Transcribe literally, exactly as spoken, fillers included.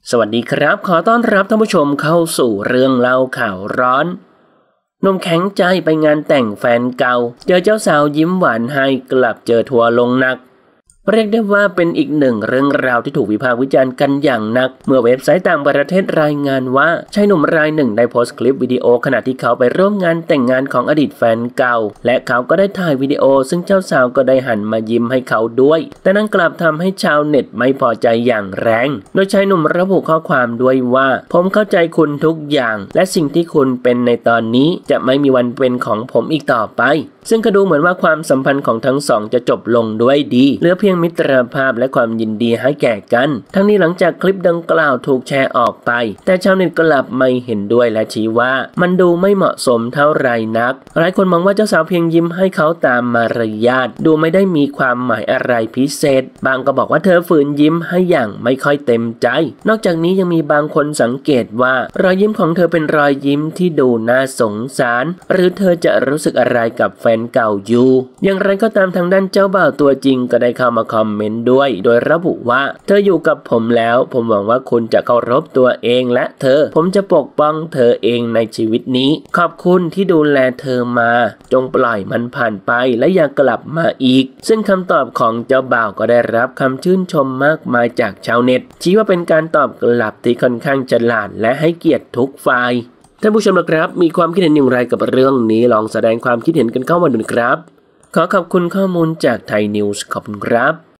สวัสดีครับขอต้อนรับท่านผู้ชมเข้าสู่เรื่องเล่าข่าวร้อนหนุ่มแข็งใจไปงานแต่งแฟนเก่าเจอเจ้าสาวยิ้มหวานให้กลับเจอทัวร์ลงหนักเรียกได้ว่าเป็นอีกหนึ่งเรื่องราวที่ถูกวิพากษ์วิจารณ์กันอย่างหนักเมื่อเว็บไซต์ต่างประเทศรายงานว่าชายหนุ่มรายหนึ่งได้โพสต์คลิปวิดีโอขณะที่เขาไปร่วมงานแต่งงานของอดีตแฟนเก่าและเขาก็ได้ถ่ายวิดีโอซึ่งเจ้าสาวก็ได้หันมายิ้มให้เขาด้วยแต่นั่นกลับทำให้ชาวเน็ตไม่พอใจอย่างแรงโดยชายหนุ่มระบุข้อความด้วยว่าผมเข้าใจคุณทุกอย่างและสิ่งที่คุณเป็นในตอนนี้จะไม่มีวันเป็นของผมอีกต่อไปซึ่งก็ดูเหมือนว่าความสัมพันธ์ของทั้งสองจะจบลงด้วยดีเหลือเพียงมิตรภาพและความยินดีให้แก่กันทั้งนี้หลังจากคลิปดังกล่าวถูกแชร์ออกไปแต่ชาวเน็ตกลับไม่เห็นด้วยและชี้ว่ามันดูไม่เหมาะสมเท่าไหร่นักหลายคนมองว่าเจ้าสาวเพียงยิ้มให้เขาตามมารยาทดูไม่ได้มีความหมายอะไรพิเศษบางก็บอกว่าเธอฝืนยิ้มให้อย่างไม่ค่อยเต็มใจนอกจากนี้ยังมีบางคนสังเกตว่ารอยยิ้มของเธอเป็นรอยยิ้มที่ดูน่าสงสารหรือเธอจะรู้สึกอะไรกับแฟนเก่าอยู่อย่างไรก็ตามทางด้านเจ้าบ่าวตัวจริงก็ได้เข้ามาคอมเมนต์ด้วยโดยระบุว่าเธออยู่กับผมแล้วผมหวังว่าคุณจะเคารพตัวเองและเธอผมจะปกป้องเธอเองในชีวิตนี้ขอบคุณที่ดูแลเธอมาจงปล่อยมันผ่านไปและอย่ากลับมาอีกซึ่งคำตอบของเจ้าบ่าวก็ได้รับคำชื่นชมมากมายจากชาวเน็ตชี้ว่าเป็นการตอบกลับที่ค่อนข้างฉลาดและให้เกียรติทุกฝ่ายท่านผู้ชมนะครับมีความคิดเห็นอย่างไรกับเรื่องนี้ลองแสดงความคิดเห็นกันเข้ามาดูครับขอขอบคุณข้อมูลจากไทยนิวส์ขอบคุณครับ